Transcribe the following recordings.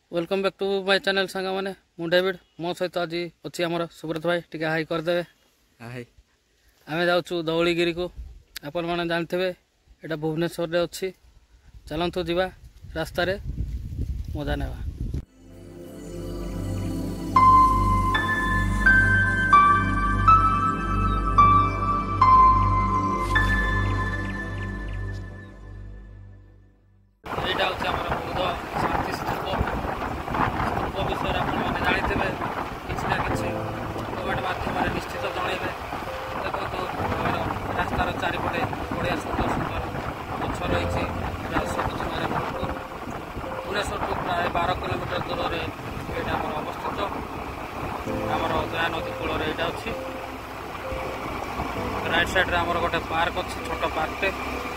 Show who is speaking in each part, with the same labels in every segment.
Speaker 1: Welcome back to my channel song मैंने मु David मो सहित आज अच्छी आमर सुब्रत भाई टी हाई करदे हाई आम जाऊँ धौलीगिरी को आपण मैंने जानते यहाँ भुवनेश्वर रे अच्छी चलतु जा रास्तार मजा नेवा। चारिपटे बढ़िया सुंदर सुंदर गछ रही भुवनेश्वर को प्राय 12 किलोमीटर दूर में यहाँ अवस्थित आमर दया नदी कूल यहाँ अच्छी राइट साइड आमर गोटे पार्क अच्छी छोट पार्कटे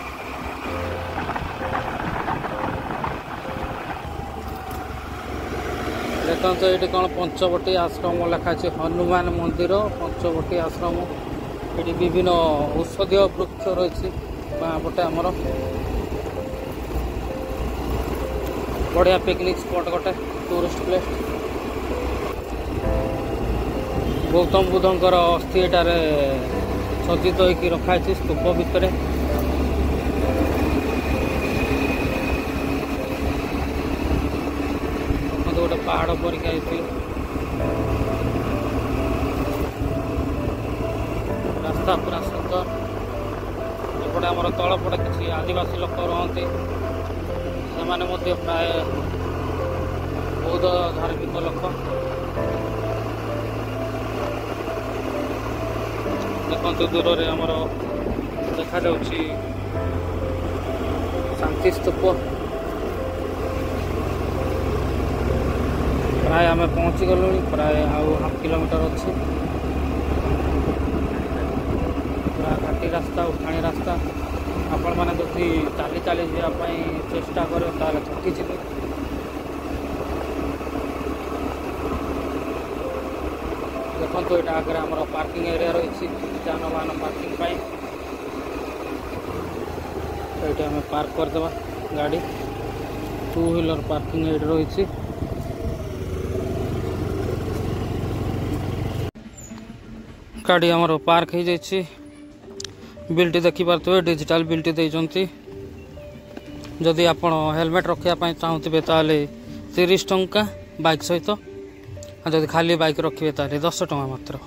Speaker 1: देखते ये कौन पंचवटी आश्रम लिखाई हनुमान मंदिर पंचवटी आश्रम ये विभिन्न औषधीय वृक्ष रही बाँपटे आमर बढ़िया पिकनिक स्पॉट गोटे टूरिस्ट प्लेस गौतम बुद्धंकर अस्थि एटार सज्जित होकर रखाई स्तूप भितर गोटे पहाड़ परिका रास्ता पूरा सुंदर एपटे आमर तलपटे किसी आदिवासी लोक रहते से प्राय बौद्ध धार्मिक लोक देखते दूर में आमर देखा शांति स्तूप प्राय आम पहुँची गलु प्राय आउ हाफ किलोमीटर अच्छी घाटी रास्ता उठाणी रास्ता आपण मैंने जदि चाली चाली जावाई चेष्टा कर थकी जी देखो यहाँ आगे आम पार्किंग एरिया रही जानवाहन पार्किंग ये आम पार्क करदे गाड़ी 2 व्हीलर पार्किंग एरिया रही गाड़ी आमर पार्क हो जाइए बिल्टी देखी पारे डिजिटल बिल्टी देती जदि आप हेलमेट रखापी चाहूबे ताले 30 टंका बाइक सहित जदि खाली बाइक रखिए ताले 10 टंका मात्र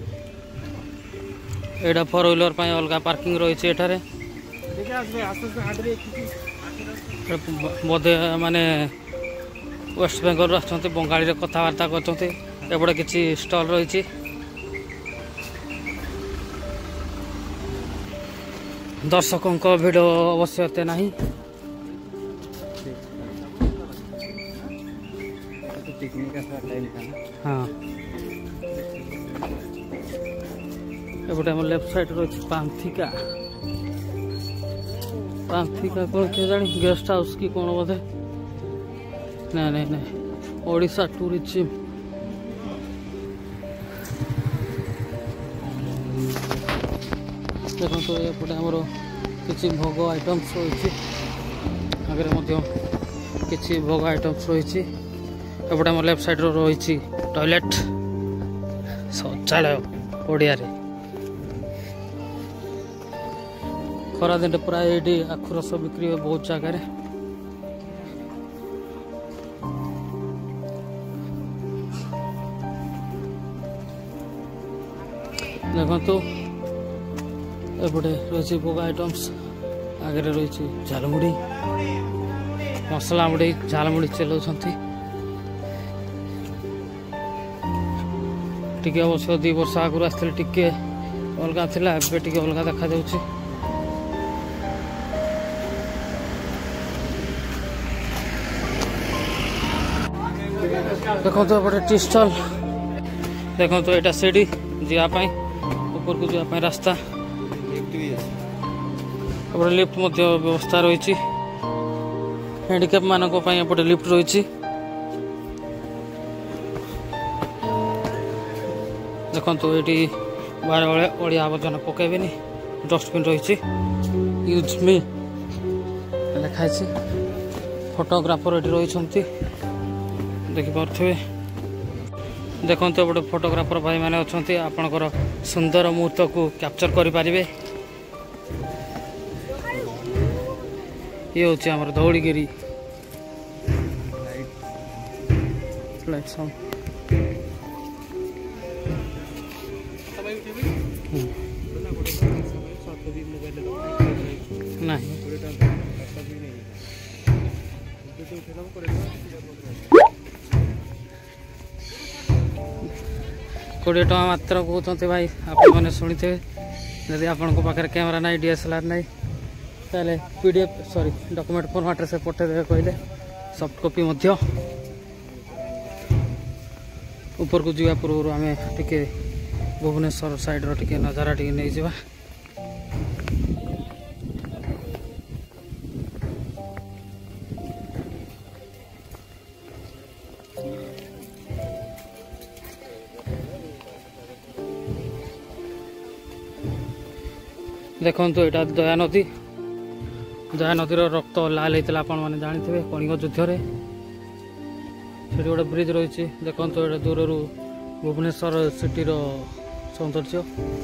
Speaker 1: यहाँ 4 व्हीलर अलग पार्किंग रही है बोधे माने वेस्ट बेंगल आसते बंगाली कथबार्ता करपटे किसी स्टल रही दर्शकों को भिड़ अवश्य एते नहीं हाँ एपटे लेफ्ट साइड रही पांथिका पांथिका कौन किए जानी गेस्ट हाउस की कौन बोधे नहीं नहीं नहीं ओडिशा टूरिज्म देखो तो एपटे आमर किसी भोग आइटम्स रही आगे किसी भोग आइटम्स रही एपटे आम लेफ्ट साइड रही टॉयलेट शौचालय ओडिया खरा दिन पूरा ये आखु रस बिक्री हुए बहुत जगह देखो एपटे रही भोग आइटम्स आगे रही झालमुड़ी मसला मुड़ी झालमुड़ी चलाउछंती टिके अवश्य 2 वर्ष आगु आसते टिके अलग थिला एबे टिके अलग देखा जाउछि देखो तो एपटे टी स्टॉल देखो तो यहाँ सीढ़ी जावाई ऊपर को जावाई रास्ता लिफ्ट व्यवस्था रही हैंडिकैप मानक एपटे लिफ्ट रही देखो ये बारे बेले अड़िया आवर्जना पकेबेनि डस्टबिन रही यूज मी लिखाई फोटोग्राफर ये रही देखिपे देखो गोटे फोटोग्राफर भाई मैंने अच्छा आपणकर सुंदर मुहूर्त को कैप्चर करें। ये हूँ आम धौलीगिरी लाइट साउंड नहीं 20 टଙ୍କା मात्र कहते भाई आपने शुणी थे। जदि आपण पाखे कैमेरा ना DSLR ना ताले PDF सॉरी डॉक्यूमेंट फॉर्मेट से पठेदेवे कहले सॉफ्ट कॉपी मध्य ऊपर को जावा पूर्व आम टिके भुवनेश्वर साइड रो टिके नजारा टिके नहीं जावा। देखो यहाँ दया नदी रक्त लाल होता आप जानते कलिंग युद्ध से गोटे ब्रिज रही। देखो ये दूर भुवनेश्वर सिटी सौंदर्य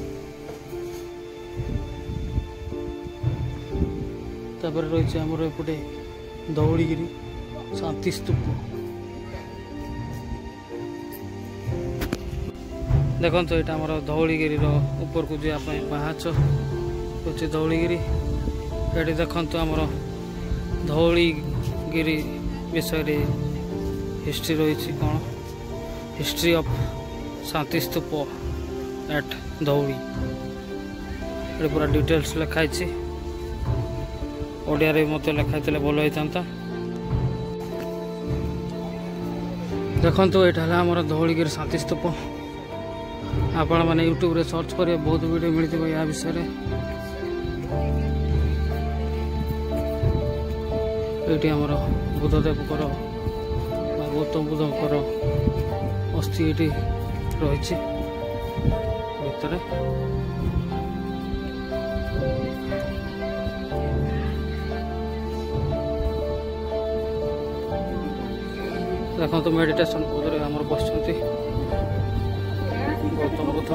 Speaker 1: तापर रही आमर एपटे धौलीगिरी शांति स्तूप। देखो यहाँ आमर धौलीगिरी ऊपर को जावाई पाहाच हूँ धौलीगिरी। ये देखु आमर धौलीगिरी विषय हिस्ट्री रही कौन history of Shanti Stupa at Dhauli ये पूरा डिटेल्स लिखाई ओडिया मत लिखाई भल होता। देखो यहाँ आमर धौलीगिरी शांति स्तूप आपण मैंने यूट्यूब रे सर्च करेंगे बहुत वीडियो मिलती या विषय ये आमर बुद्धदेव गौतम बुद्धकर अस्थि ये रही भितर। देखो तो मेडिटेशन पदरे आमर बस गौतम बुद्ध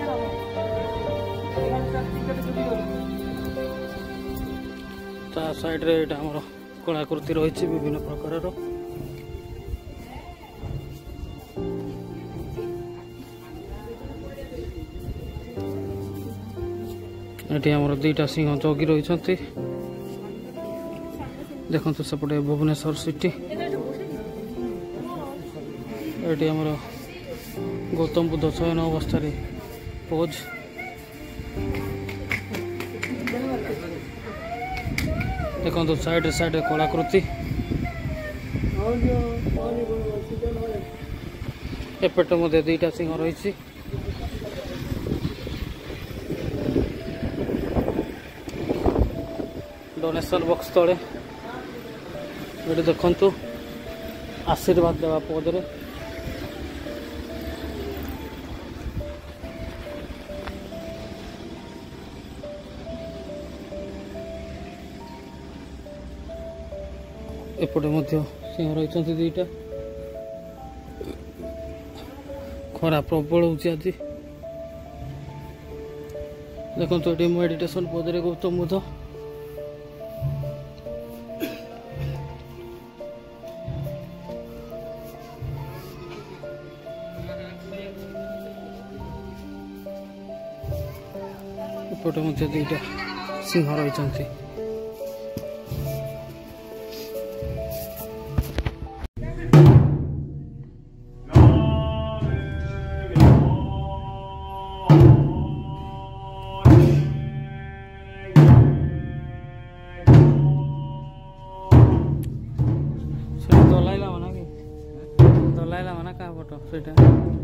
Speaker 1: ता साइड रे आमर कलाकृति रही विभिन्न प्रकार ये आमर 2टा सिंह जगी रही। देखो सेपटे भुवनेश्वर सिटी ये आमर गौतम बुद्ध शयन अवस्था पोज। देखो साइड साइड कलाकृति एपटे मध्य 2टा सिंह रही। डोनेशन बॉक्स तले ये देखु आशीर्वाद देवा पदरे एपटे मध्य सिंह रही 2टा। खरा प्रबल हो आज। देखो ये मेडिटेशन पदरे गौतम बुद्ध एपटे मध्य 2टा सिंह रही। दलाइला मना का फोटो सेटा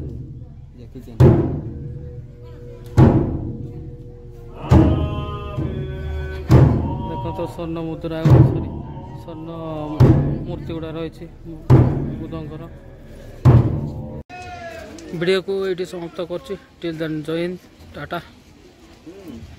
Speaker 1: देखो तो स्वर्ण मुद्रा सॉरी स्वर्ण मूर्ति गुड़ा रही बुद्धंकर। वीडियो को ये समाप्त कर टिल देन जय हिंद टाटा।